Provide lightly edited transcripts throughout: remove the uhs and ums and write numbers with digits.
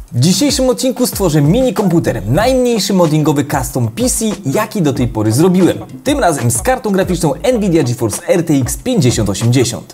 W dzisiejszym odcinku stworzę mini komputer, najmniejszy moddingowy custom PC, jaki do tej pory zrobiłem. Tym razem z kartą graficzną Nvidia GeForce RTX 5080.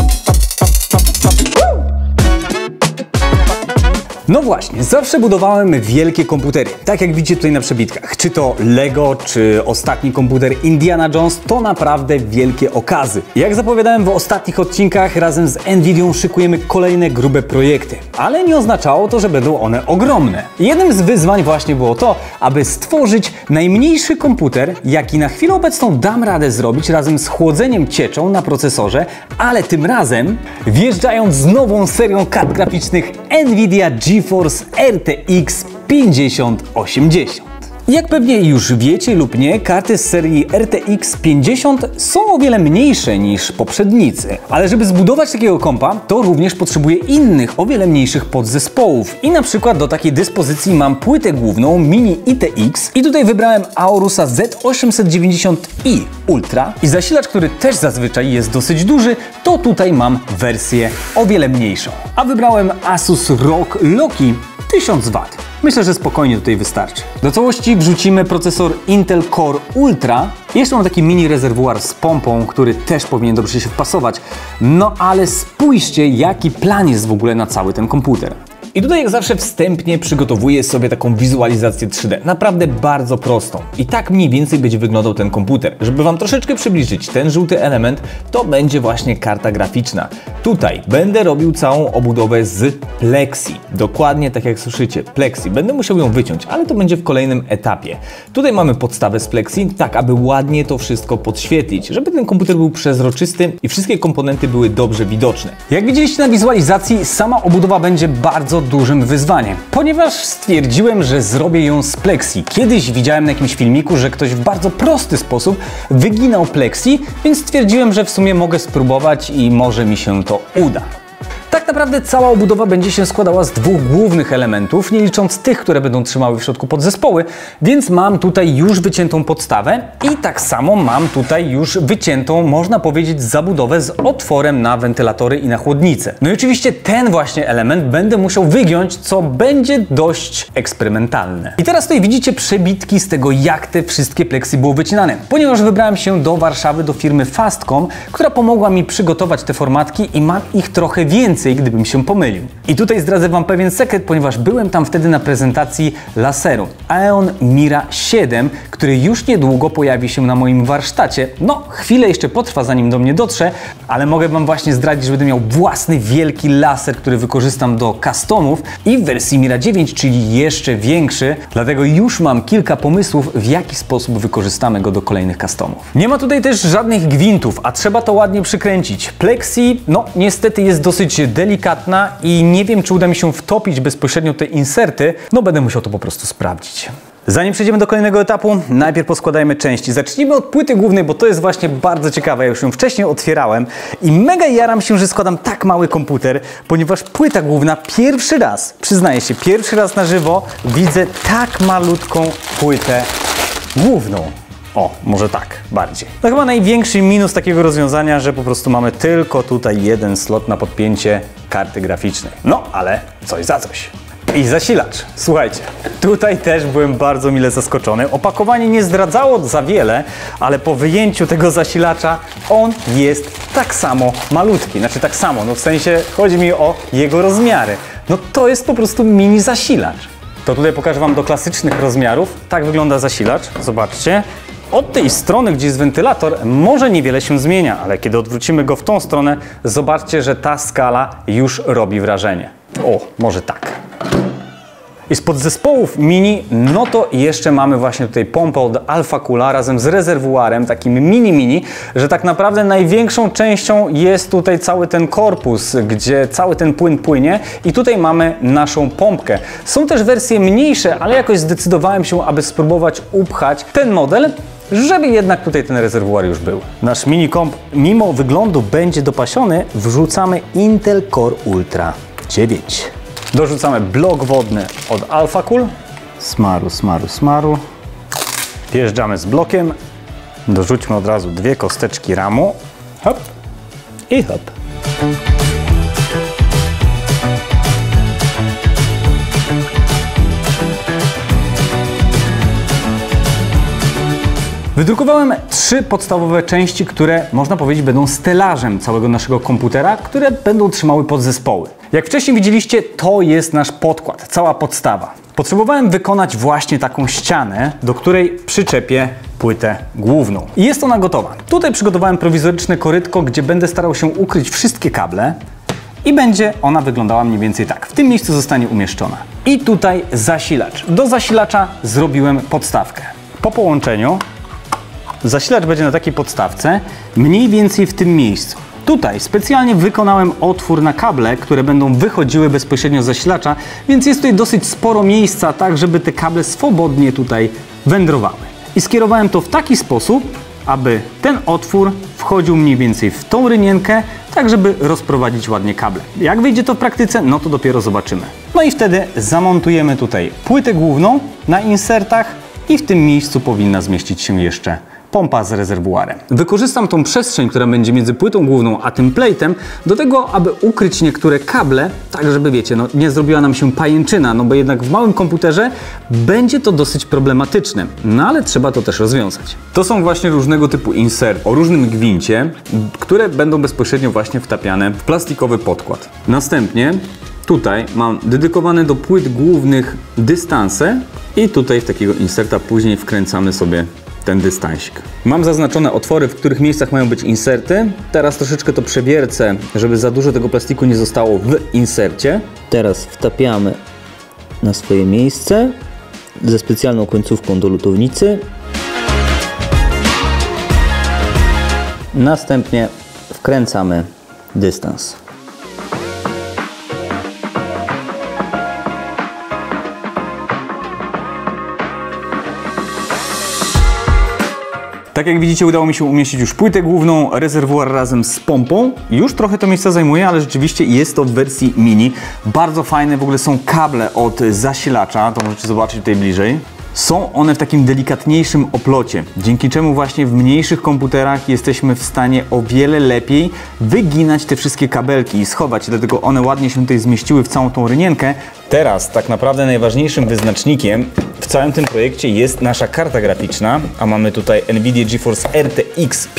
No właśnie, zawsze budowałem wielkie komputery, tak jak widzicie tutaj na przebitkach. Czy to Lego, czy ostatni komputer Indiana Jones, to naprawdę wielkie okazy. Jak zapowiadałem w ostatnich odcinkach, razem z Nvidią szykujemy kolejne grube projekty. Ale nie oznaczało to, że będą one ogromne. Jednym z wyzwań właśnie było to, aby stworzyć najmniejszy komputer, jaki na chwilę obecną dam radę zrobić razem z chłodzeniem cieczą na procesorze, ale tym razem wjeżdżając z nową serią kart graficznych Nvidia GeForce RTX 5080. Jak pewnie już wiecie lub nie, karty z serii RTX 50 są o wiele mniejsze niż poprzednicy. Ale żeby zbudować takiego kompa, to również potrzebuję innych, o wiele mniejszych podzespołów. I na przykład do takiej dyspozycji mam płytę główną Mini ITX i tutaj wybrałem Aurusa Z890i Ultra. I zasilacz, który też zazwyczaj jest dosyć duży, to tutaj mam wersję o wiele mniejszą. A wybrałem Asus ROG Loki 1000 W. Myślę, że spokojnie tutaj wystarczy. Do całości wrzucimy procesor Intel Core Ultra. Jeszcze mam taki mini rezerwuar z pompą, który też powinien dobrze się wpasować. No ale spójrzcie, jaki plan jest w ogóle na cały ten komputer. I tutaj jak zawsze wstępnie przygotowuję sobie taką wizualizację 3D, naprawdę bardzo prostą. I tak mniej więcej będzie wyglądał ten komputer. Żeby Wam troszeczkę przybliżyć ten żółty element, to będzie właśnie karta graficzna. Tutaj będę robił całą obudowę z Plexi. Dokładnie tak jak słyszycie, Plexi. Będę musiał ją wyciąć, ale to będzie w kolejnym etapie. Tutaj mamy podstawę z Plexi, tak aby ładnie to wszystko podświetlić, żeby ten komputer był przezroczysty i wszystkie komponenty były dobrze widoczne. Jak widzieliście na wizualizacji, sama obudowa będzie bardzo dużym wyzwaniem, ponieważ stwierdziłem, że zrobię ją z Plexi. Kiedyś widziałem na jakimś filmiku, że ktoś w bardzo prosty sposób wyginał Plexi, więc stwierdziłem, że w sumie mogę spróbować i może mi się to uda. Tak naprawdę cała obudowa będzie się składała z dwóch głównych elementów, nie licząc tych, które będą trzymały w środku podzespoły, więc mam tutaj już wyciętą podstawę i tak samo mam tutaj już wyciętą, można powiedzieć, zabudowę z otworem na wentylatory i na chłodnicę. No i oczywiście ten właśnie element będę musiał wygiąć, co będzie dość eksperymentalne. I teraz tutaj widzicie przebitki z tego, jak te wszystkie Plexi było wycinane, ponieważ wybrałem się do Warszawy, do firmy Fastcom, która pomogła mi przygotować te formatki i mam ich trochę więcej, gdybym się pomylił. I tutaj zdradzę Wam pewien sekret, ponieważ byłem tam wtedy na prezentacji laseru Aeon Mira 7, który już niedługo pojawi się na moim warsztacie. No, chwilę jeszcze potrwa, zanim do mnie dotrze, ale mogę Wam właśnie zdradzić, że będę miał własny wielki laser, który wykorzystam do customów i w wersji Mira 9, czyli jeszcze większy, dlatego już mam kilka pomysłów, w jaki sposób wykorzystamy go do kolejnych customów. Nie ma tutaj też żadnych gwintów, a trzeba to ładnie przykręcić. Plexi, no niestety jest dosyć delikatna i nie wiem, czy uda mi się wtopić bezpośrednio te inserty, no będę musiał to po prostu sprawdzić. Zanim przejdziemy do kolejnego etapu, najpierw poskładajmy części. Zacznijmy od płyty głównej, bo to jest właśnie bardzo ciekawe. Ja już ją wcześniej otwierałem i mega jaram się, że składam tak mały komputer, ponieważ płyta główna pierwszy raz, przyznaję się, pierwszy raz na żywo widzę tak malutką płytę główną. O, może tak, bardziej. To chyba największy minus takiego rozwiązania, że po prostu mamy tylko tutaj jeden slot na podpięcie karty graficznej. No, ale coś za coś. I zasilacz. Słuchajcie, tutaj też byłem bardzo mile zaskoczony. Opakowanie nie zdradzało za wiele, ale po wyjęciu tego zasilacza on jest tak samo malutki. Znaczy tak samo, no w sensie chodzi mi o jego rozmiary. No to jest po prostu mini zasilacz. To tutaj pokażę Wam do klasycznych rozmiarów. Tak wygląda zasilacz. Zobaczcie. Od tej strony, gdzie jest wentylator, może niewiele się zmienia, ale kiedy odwrócimy go w tą stronę, zobaczcie, że ta skala już robi wrażenie. O, może tak. I z podzespołów mini, no to jeszcze mamy właśnie tutaj pompę od Alphacoola razem z rezerwuarem, takim mini, że tak naprawdę największą częścią jest tutaj cały ten korpus, gdzie cały ten płyn płynie i tutaj mamy naszą pompkę. Są też wersje mniejsze, ale jakoś zdecydowałem się, aby spróbować upchać ten model, żeby jednak tutaj ten rezerwuar już był. Nasz mini komp, mimo wyglądu będzie dopasiony, wrzucamy Intel Core Ultra 9. Dorzucamy blok wodny od Alphacool. Smaru. Wjeżdżamy z blokiem. Dorzućmy od razu dwie kosteczki ramu. Hop i hop. Wydrukowałem 3 podstawowe części, które można powiedzieć będą stelażem całego naszego komputera, które będą trzymały podzespoły. Jak wcześniej widzieliście, to jest nasz podkład, cała podstawa. Potrzebowałem wykonać właśnie taką ścianę, do której przyczepię płytę główną. I jest ona gotowa. Tutaj przygotowałem prowizoryczne korytko, gdzie będę starał się ukryć wszystkie kable i będzie ona wyglądała mniej więcej tak. W tym miejscu zostanie umieszczona. I tutaj zasilacz. Do zasilacza zrobiłem podstawkę. Po połączeniu zasilacz będzie na takiej podstawce, mniej więcej w tym miejscu. Tutaj specjalnie wykonałem otwór na kable, które będą wychodziły bezpośrednio z zasilacza, więc jest tutaj dosyć sporo miejsca, tak żeby te kable swobodnie tutaj wędrowały. I skierowałem to w taki sposób, aby ten otwór wchodził mniej więcej w tą rynienkę, tak żeby rozprowadzić ładnie kable. Jak wyjdzie to w praktyce, no to dopiero zobaczymy. No i wtedy zamontujemy tutaj płytę główną na insertach i w tym miejscu powinna zmieścić się jeszcze pompa z rezerwuarem. Wykorzystam tą przestrzeń, która będzie między płytą główną a tym plate'em do tego, aby ukryć niektóre kable, tak żeby wiecie, no nie zrobiła nam się pajęczyna, no bo jednak w małym komputerze będzie to dosyć problematyczne, no ale trzeba to też rozwiązać. To są właśnie różnego typu inserty o różnym gwincie, które będą bezpośrednio właśnie wtapiane w plastikowy podkład. Następnie tutaj mam dedykowane do płyt głównych dystanse i tutaj w takiego inserta później wkręcamy sobie ten dystansik. Mam zaznaczone otwory, w których miejscach mają być inserty. Teraz troszeczkę to przewiercę, żeby za dużo tego plastiku nie zostało w insercie. Teraz wtapiamy na swoje miejsce ze specjalną końcówką do lutownicy. Następnie wkręcamy dystans. Tak jak widzicie, udało mi się umieścić już płytę główną, rezerwuar razem z pompą. Już trochę to miejsca zajmuje, ale rzeczywiście jest to w wersji mini. Bardzo fajne w ogóle są kable od zasilacza, to możecie zobaczyć tutaj bliżej. Są one w takim delikatniejszym oplocie, dzięki czemu właśnie w mniejszych komputerach jesteśmy w stanie o wiele lepiej wyginać te wszystkie kabelki i schować, dlatego one ładnie się tutaj zmieściły w całą tą rynienkę. Teraz tak naprawdę najważniejszym wyznacznikiem w całym tym projekcie jest nasza karta graficzna, a mamy tutaj Nvidia GeForce RTX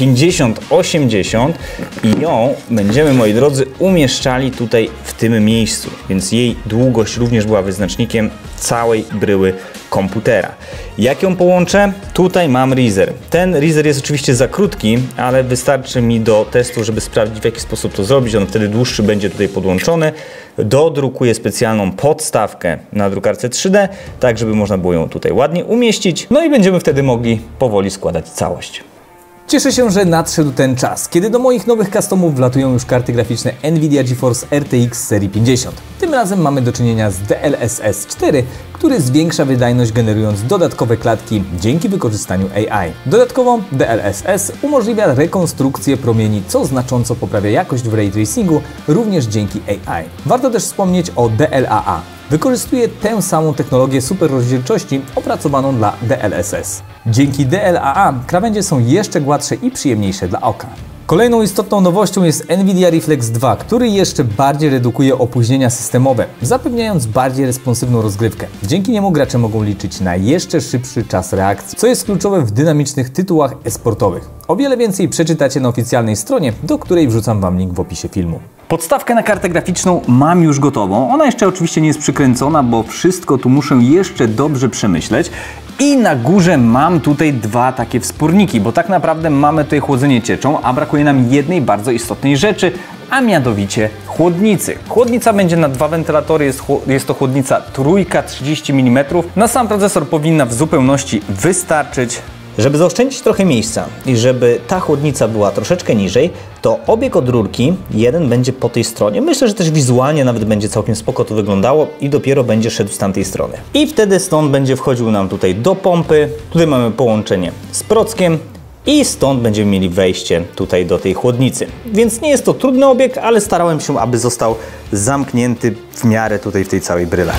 5080 i ją będziemy, moi drodzy, umieszczali tutaj w tym miejscu, więc jej długość również była wyznacznikiem całej bryły komputera. Jak ją połączę? Tutaj mam Razer. Ten Razer jest oczywiście za krótki, ale wystarczy mi do testu, żeby sprawdzić, w jaki sposób to zrobić. On wtedy dłuższy będzie tutaj podłączony. Dodrukuję specjalną podstawkę na drukarce 3D, tak żeby można było ją tutaj ładnie umieścić. No i będziemy wtedy mogli powoli składać całość. Cieszę się, że nadszedł ten czas, kiedy do moich nowych customów wlatują już karty graficzne Nvidia GeForce RTX serii 50. Tym razem mamy do czynienia z DLSS 4, który zwiększa wydajność, generując dodatkowe klatki dzięki wykorzystaniu AI. Dodatkowo DLSS umożliwia rekonstrukcję promieni, co znacząco poprawia jakość w ray tracingu, również dzięki AI. Warto też wspomnieć o DLAA. Wykorzystuje tę samą technologię superrozdzielczości opracowaną dla DLSS. Dzięki DLAA krawędzie są jeszcze gładsze i przyjemniejsze dla oka. Kolejną istotną nowością jest Nvidia Reflex 2, który jeszcze bardziej redukuje opóźnienia systemowe, zapewniając bardziej responsywną rozgrywkę. Dzięki niemu gracze mogą liczyć na jeszcze szybszy czas reakcji, co jest kluczowe w dynamicznych tytułach e-sportowych. O wiele więcej przeczytacie na oficjalnej stronie, do której wrzucam Wam link w opisie filmu. Podstawkę na kartę graficzną mam już gotową. Ona jeszcze oczywiście nie jest przykręcona, bo wszystko tu muszę jeszcze dobrze przemyśleć. I na górze mam tutaj dwa takie wsporniki, bo tak naprawdę mamy tutaj chłodzenie cieczą, a brakuje nam jednej bardzo istotnej rzeczy, a mianowicie chłodnicy. Chłodnica będzie na dwa wentylatory, jest to chłodnica trójka 30 mm. Na sam procesor powinna w zupełności wystarczyć. Żeby zaoszczędzić trochę miejsca i żeby ta chłodnica była troszeczkę niżej, to obieg od rurki, jeden będzie po tej stronie. Myślę, że też wizualnie nawet będzie całkiem spoko to wyglądało i dopiero będzie szedł z tamtej strony. I wtedy stąd będzie wchodził nam tutaj do pompy. Tutaj mamy połączenie z prockiem i stąd będziemy mieli wejście tutaj do tej chłodnicy. Więc nie jest to trudny obieg, ale starałem się, aby został zamknięty w miarę tutaj w tej całej bryle.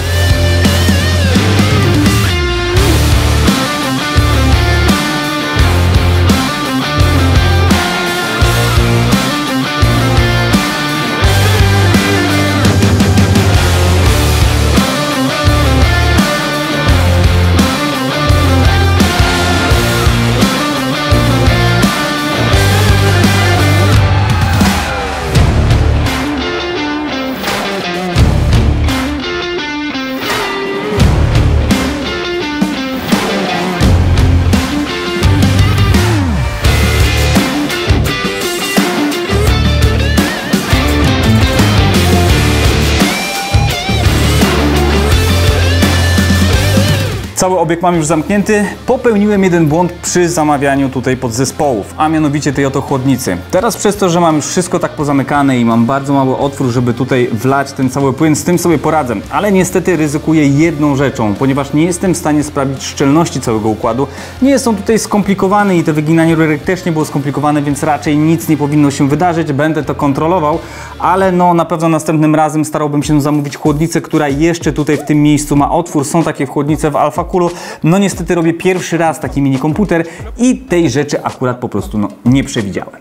Cały obieg mam już zamknięty. Popełniłem jeden błąd przy zamawianiu tutaj podzespołów, a mianowicie tej oto chłodnicy. Teraz przez to, że mam już wszystko tak pozamykane i mam bardzo mały otwór, żeby tutaj wlać ten cały płyn, z tym sobie poradzę. Ale niestety ryzykuję jedną rzeczą, ponieważ nie jestem w stanie sprawdzić szczelności całego układu. Nie jest on tutaj skomplikowany i to wyginanie rurek też nie było skomplikowane, więc raczej nic nie powinno się wydarzyć. Będę to kontrolował, ale no na pewno następnym razem starałbym się zamówić chłodnicę, która jeszcze tutaj w tym miejscu ma otwór. Są takie chłodnice w Alphakulu. No niestety robię pierwszy raz taki mini komputer i tej rzeczy akurat po prostu nie przewidziałem.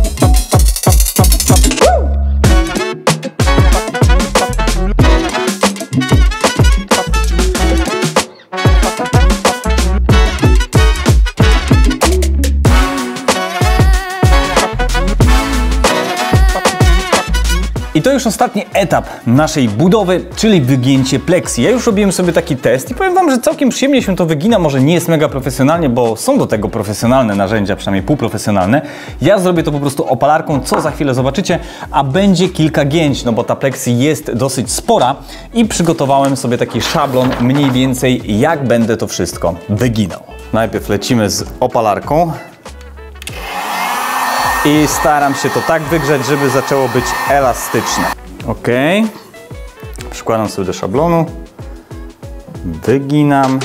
I to już ostatni etap naszej budowy, czyli wygięcie pleksji. Ja już robiłem sobie taki test i powiem Wam, że całkiem przyjemnie się to wygina. Może nie jest mega profesjonalnie, bo są do tego profesjonalne narzędzia, przynajmniej półprofesjonalne. Ja zrobię to po prostu opalarką, co za chwilę zobaczycie, a będzie kilka gięć, no bo ta pleksji jest dosyć spora i przygotowałem sobie taki szablon mniej więcej, jak będę to wszystko wyginał. Najpierw lecimy z opalarką. I staram się to tak wygrzać, żeby zaczęło być elastyczne. Ok. Przykładam sobie do szablonu. Wyginam.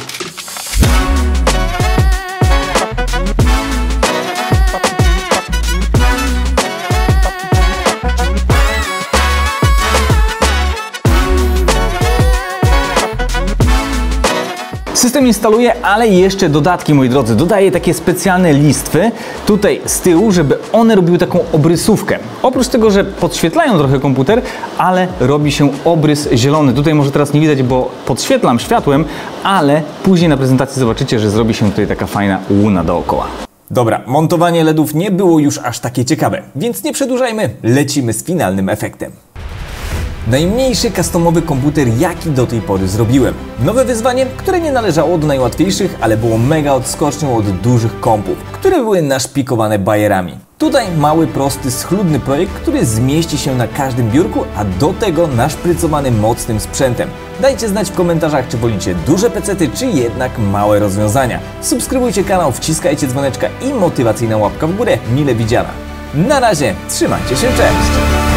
System instaluję, ale jeszcze dodatki, moi drodzy. Dodaję takie specjalne listwy tutaj z tyłu, żeby one robiły taką obrysówkę. Oprócz tego, że podświetlają trochę komputer, ale robi się obrys zielony. Tutaj może teraz nie widać, bo podświetlam światłem, ale później na prezentacji zobaczycie, że zrobi się tutaj taka fajna łuna dookoła. Dobra, montowanie LEDów nie było już aż takie ciekawe, więc nie przedłużajmy, lecimy z finalnym efektem. Najmniejszy customowy komputer, jaki do tej pory zrobiłem. Nowe wyzwanie, które nie należało do najłatwiejszych, ale było mega odskocznią od dużych kompów, które były naszpikowane bajerami. Tutaj mały, prosty, schludny projekt, który zmieści się na każdym biurku, a do tego naszprycowany mocnym sprzętem. Dajcie znać w komentarzach, czy wolicie duże pecety, czy jednak małe rozwiązania. Subskrybujcie kanał, wciskajcie dzwoneczka i motywacyjna łapka w górę, mile widziana. Na razie, trzymajcie się, cześć!